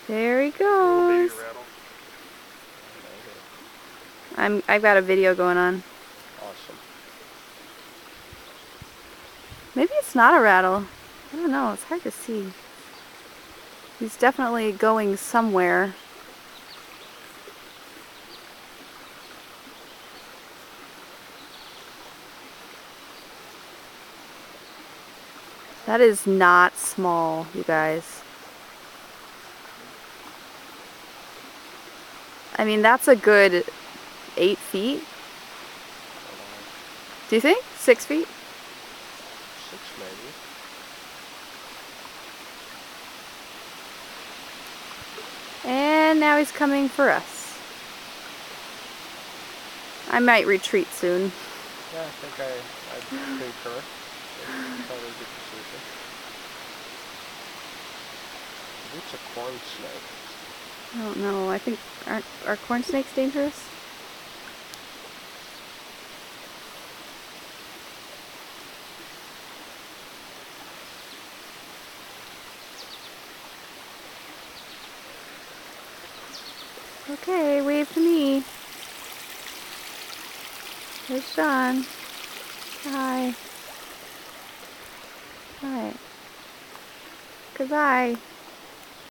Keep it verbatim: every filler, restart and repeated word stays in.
There he goes. I'm, I've got a video going on. Awesome. Maybe it's not a rattle. I don't know. It's hard to see. He's definitely going somewhere. That is not small, you guys. I mean, that's a good eight feet. Do you think? Six feet? Six maybe. And now he's coming for us. I might retreat soon. Yeah, I think I, I concur. It's probably a good decision. It's a corn snake. I don't know. I think, aren't, are corn snakes dangerous? Okay, wave to me. There's John. Hi. Hi. Goodbye.